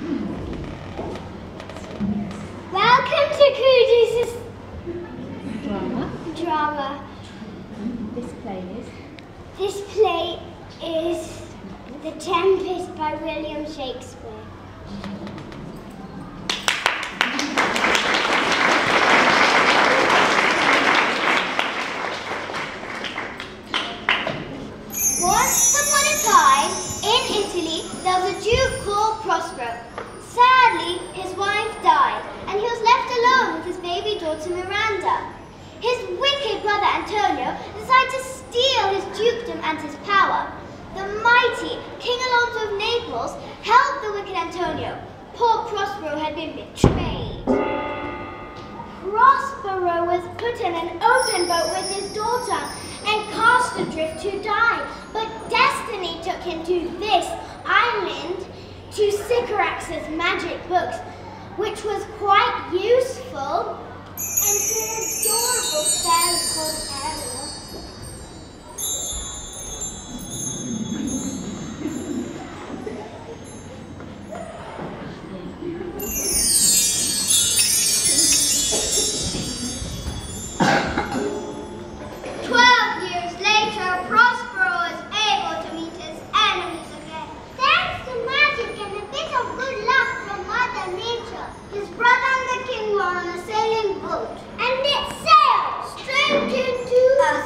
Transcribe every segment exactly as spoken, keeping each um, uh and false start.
Welcome to Coody's Drama. drama. This play is? This play is The Tempest by William Shakespeare. Once upon a time, in Italy, there was a duke called Prospero. Sadly, his wife died, and he was left alone with his baby daughter Miranda. His wicked brother Antonio decided to steal his dukedom and his power. The mighty King Alonso of Naples helped the wicked Antonio. Poor Prospero had been betrayed. Prospero was put in an open boat with his daughter and cast adrift to die. But destiny took him to this island, to Sycorax's magic books, which was quite useful, and to an adorable fairy called Ariel. Twelve years later, Prospero was able to meet his enemies again. Thanks to magic and a bit of good luck from Mother Nature, his brother and the king were on a sailing boat, and it sailed straight into a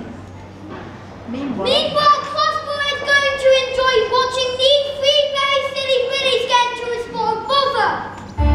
Meanwhile, Meanwhile, Prospero is going to enjoy watching these three very silly billies get into a small bother.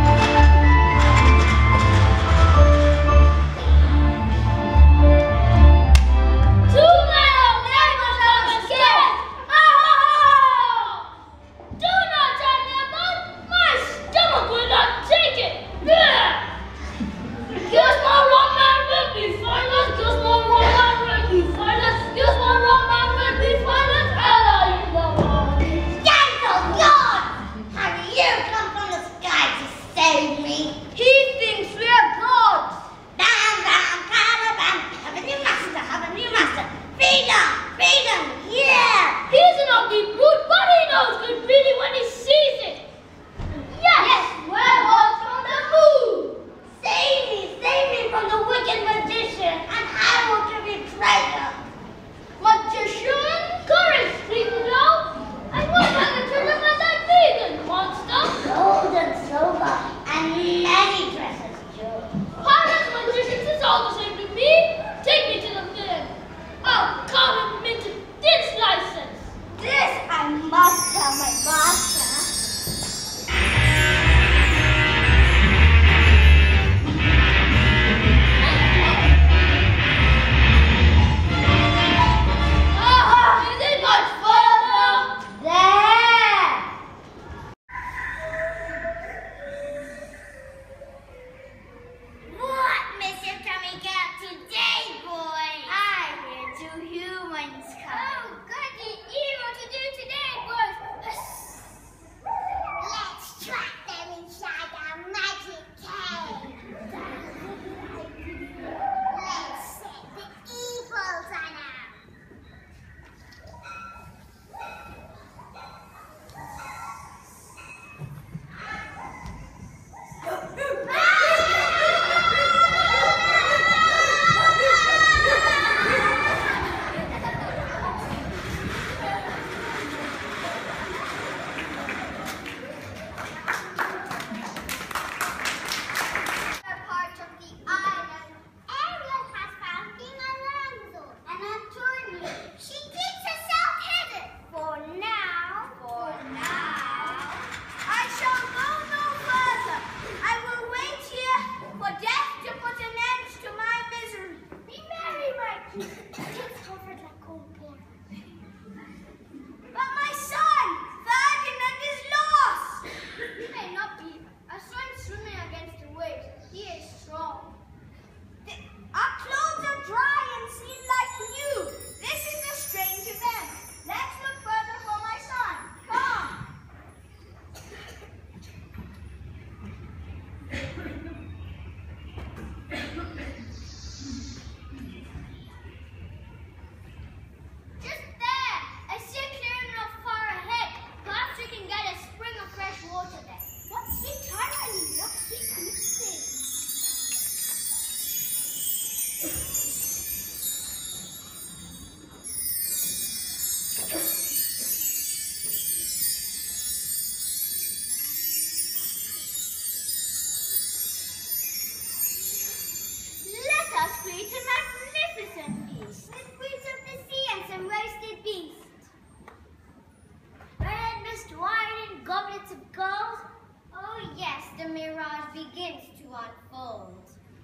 Begins to unfold.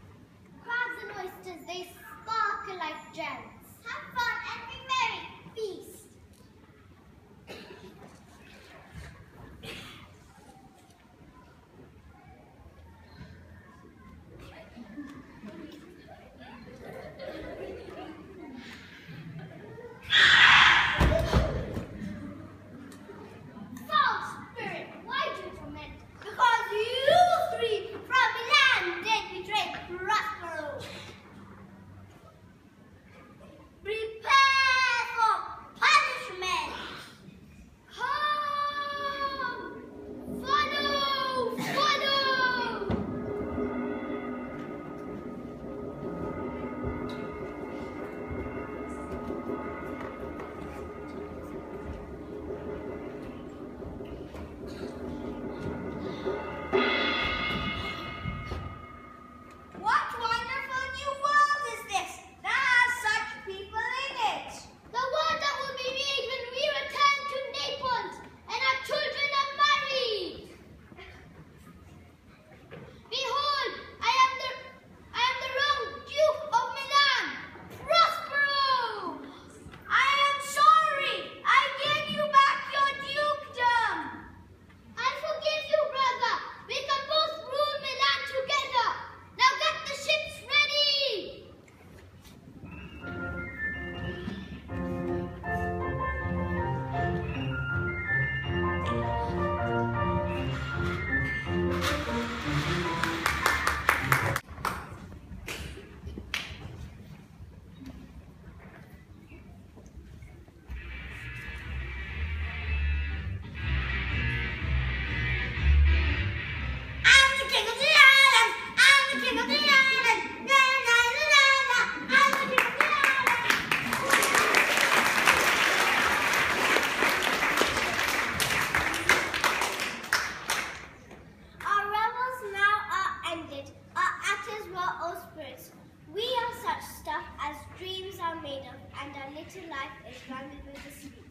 Crabs and oysters, they sparkle like gems. Have fun and be merry. Feast. Foul spirit, why do you torment? Because you three from Milan did betray Prospero. Prepare and our little life is run with the sleep.